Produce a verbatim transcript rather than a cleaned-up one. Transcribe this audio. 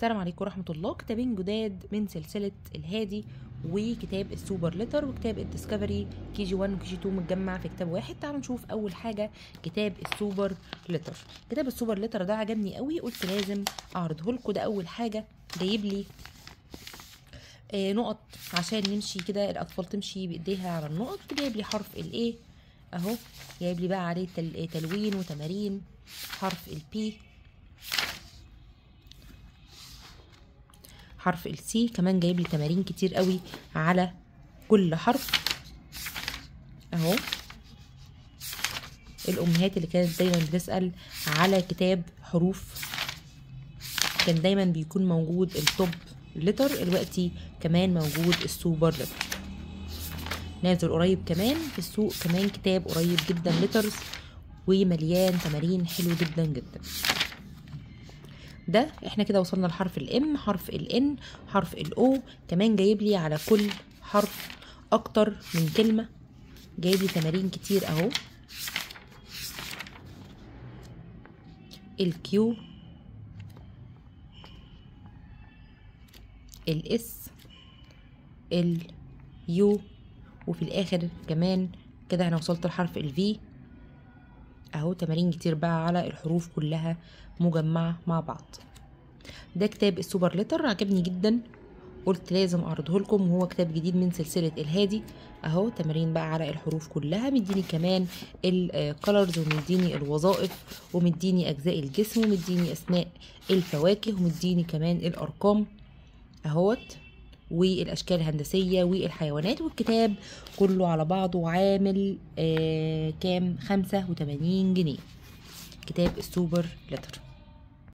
السلام عليكم ورحمة الله. كتابين جداد من سلسلة الهادي وكتاب السوبر ليتر وكتاب الديسكفري كي جي واحد وكي جي اتنين متجمع في كتاب واحد. تعالوا نشوف أول حاجة كتاب السوبر ليتر. كتاب السوبر ليتر ده عجبني قوي، قلت لازم أعرضه لكم. ده أول حاجة جايب لي آه نقط عشان نمشي كده، الأطفال تمشي بإيديها على النقط. جايب لي حرف الإيه أهو، جايب لي بقى عليه تل... تلوين وتمارين. حرف البي، حرف السي كمان جايب لي تمارين كتير قوي على كل حرف اهو. الامهات اللي كانت دايما بتسأل على كتاب حروف كان دايما بيكون موجود التوب لتر، دلوقتي كمان موجود السوبر لتر. نازل قريب كمان في السوق، كمان كتاب قريب جدا لترز ومليان تمارين حلو جدا جدا. ده احنا كده وصلنا لحرف الام، حرف الان، حرف الاو. كمان جايب لي على كل حرف اكتر من كلمة، جايب لي تمارين كتير اهو. الكيو، الاس، اليو، وفي الاخر كمان كده انا وصلت لحرف الفي اهو. تمارين كتير بقى على الحروف كلها مجمعة مع بعض. ده كتاب السوبر ليتر عجبني جدا، قلت لازم اعرضه لكم، وهو كتاب جديد من سلسلة الهادي اهو. تمارين بقى على الحروف كلها، مديني كمان الكالرز ومديني الوظائف ومديني اجزاء الجسم ومديني اسماء الفواكه ومديني كمان الارقام اهوت والاشكال الهندسية والحيوانات. والكتاب كله على بعضه عامل آه كام؟ خمسة وتمانين جنيه. كتاب السوبر ليتر.